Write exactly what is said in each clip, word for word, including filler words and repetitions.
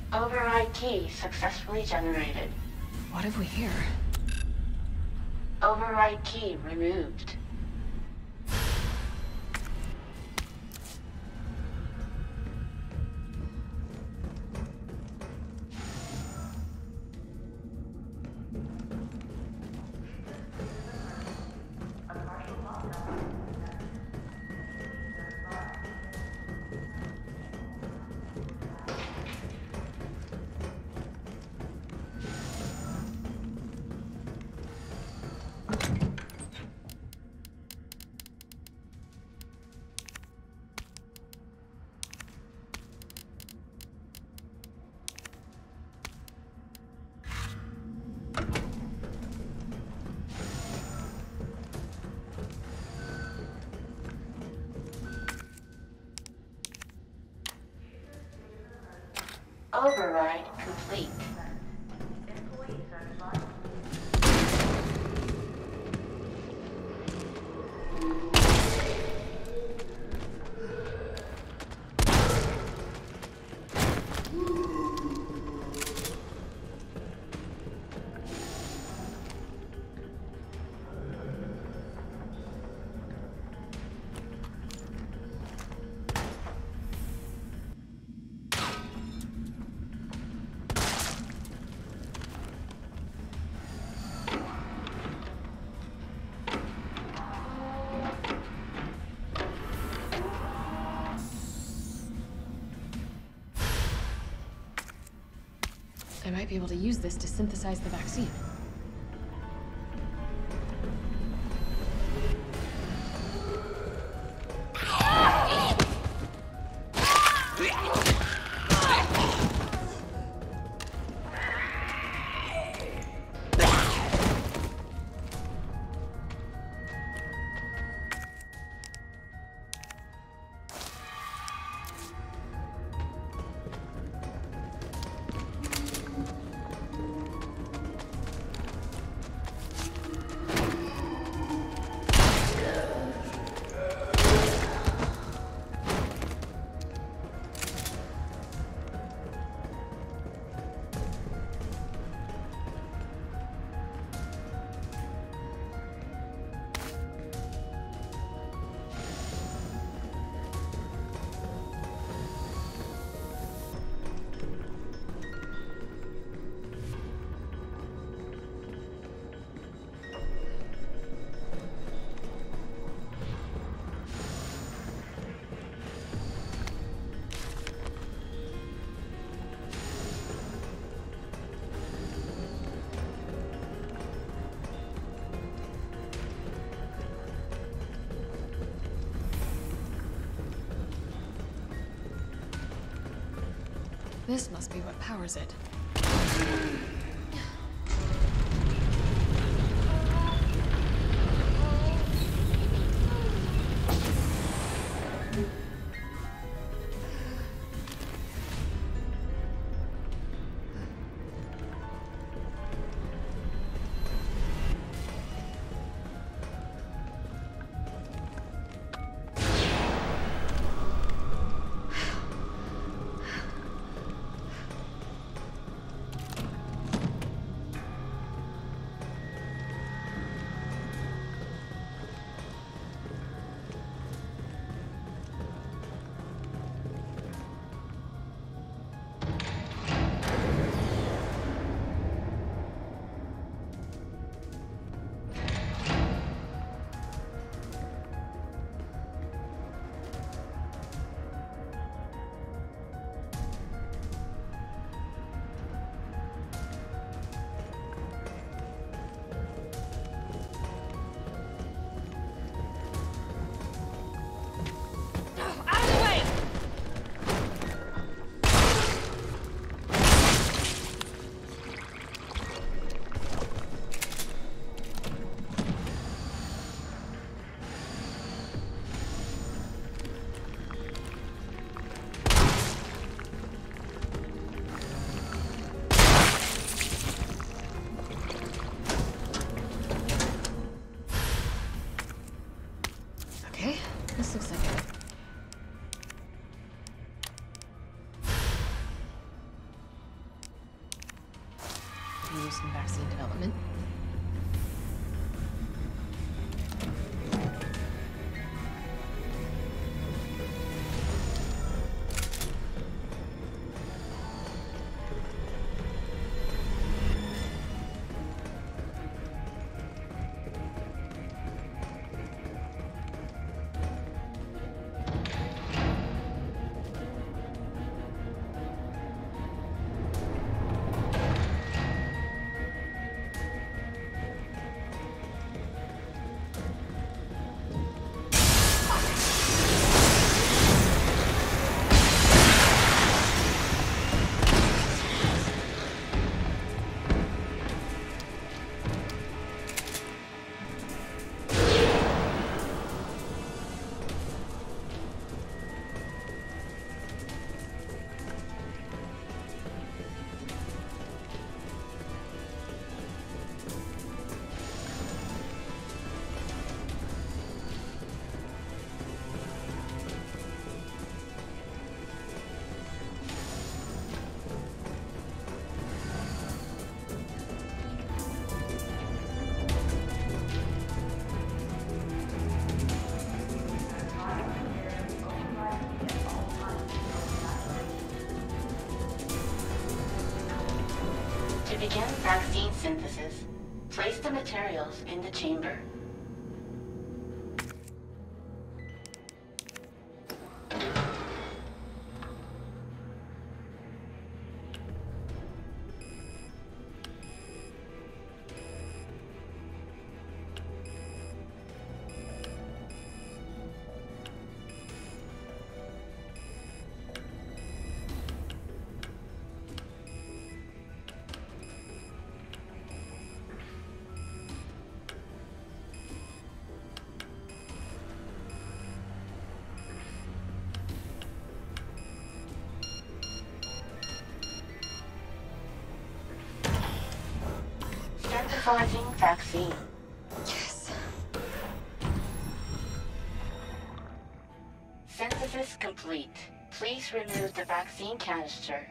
Override key successfully generated. What have we here? Override key removed. Override complete. I might be able to use this to synthesize the vaccine. This must be what powers it. use in vaccine development. To begin vaccine synthesis, place the materials in the chamber. Synthesizing vaccine. Yes. Synthesis complete. Please remove the vaccine canister.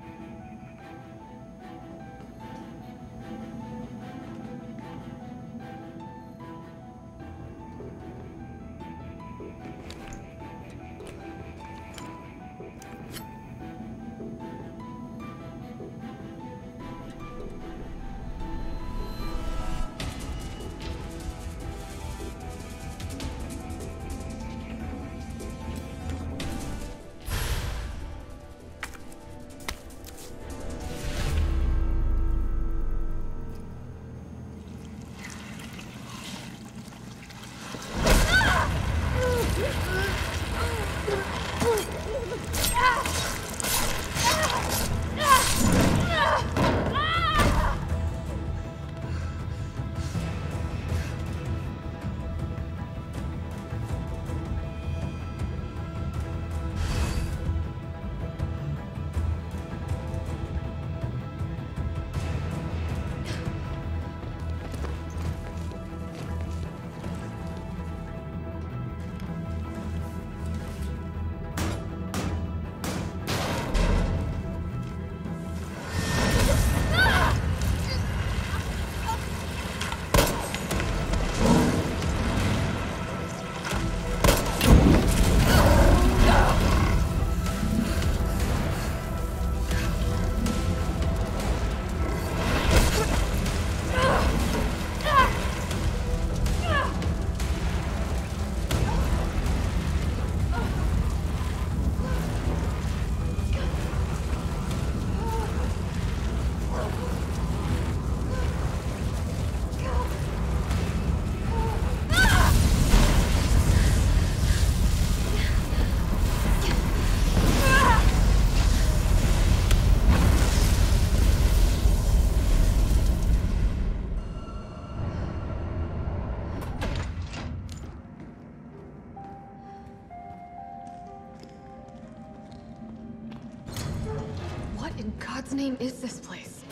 What in God's name is this place?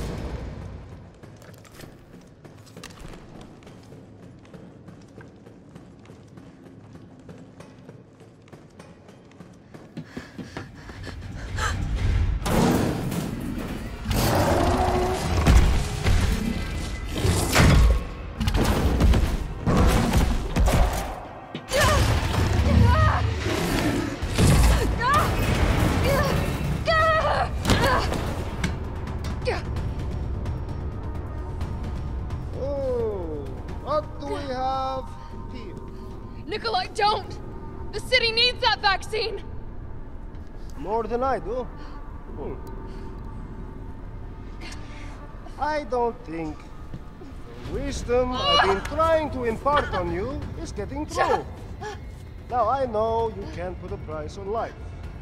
Nikolai, don't! The city needs that vaccine! More than I do. Hmm. I don't think the wisdom I've been trying to impart on you is getting through. Now, I know you can't put a price on life.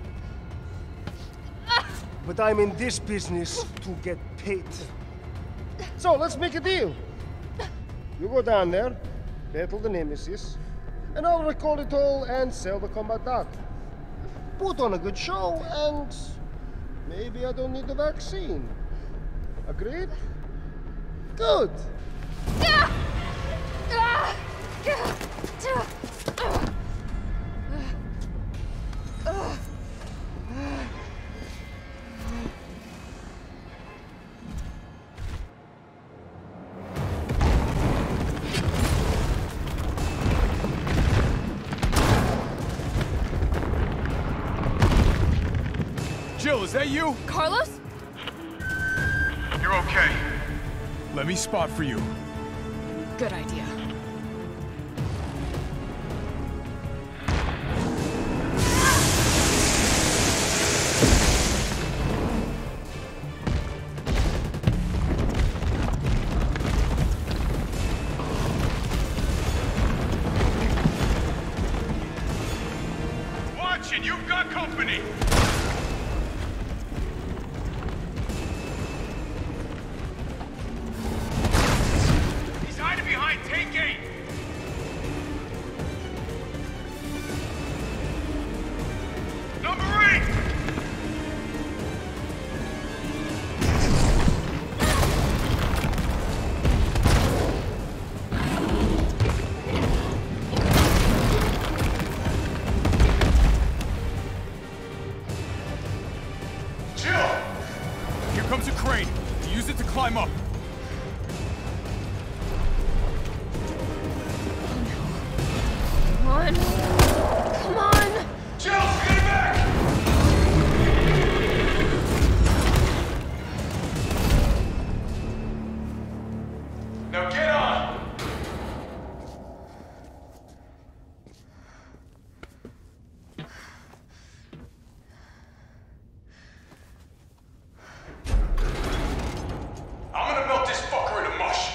But I'm in this business to get paid. So, let's make a deal. You go down there, battle the Nemesis, and I'll recall it all and sell the combat data. Put on a good show, and maybe I don't need the vaccine. Agreed? Good. Jill, is that you? Carlos? You're okay. Let me spot for you. Good idea. Watch it! You've got company! Take gate! Number eight! Jill! Here comes a crane. Use it to climb up. Come on. Come on! Jill, get back! Now get on! I'm gonna melt this fucker into mush.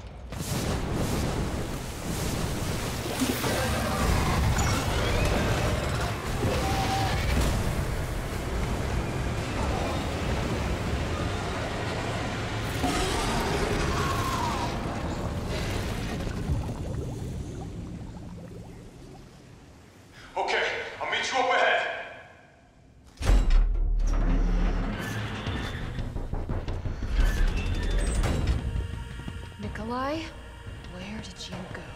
Okay, I'll meet you up ahead. Nikolai, where did you go?